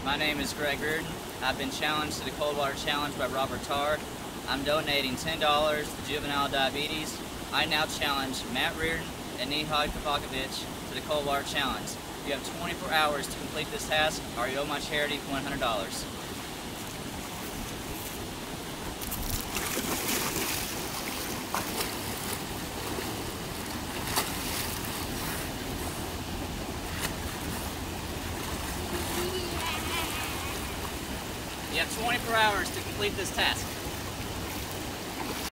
My name is Reardon. I've been challenged to the Cold Water Challenge by Robert Tarr. I'm donating $10 to juvenile diabetes. I now challenge Matt Reardon and Nihad Kovacevic to the Cold Water Challenge. You have 24 hours to complete this task, or you owe my charity $100. You have 24 hours to complete this task.